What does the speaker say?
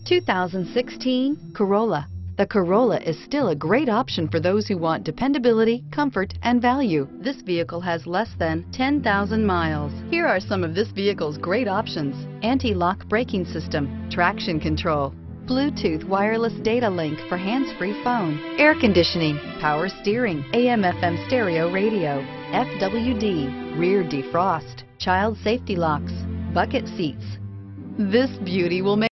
2016 Corolla. The Corolla is still a great option for those who want dependability, comfort, and value. This vehicle has less than 10,000 miles. Here are some of this vehicle's great options: anti-lock braking system, traction control, Bluetooth wireless data link for hands-free phone, air conditioning, power steering, AM/FM stereo radio, FWD, rear defrost, child safety locks, bucket seats. This beauty will make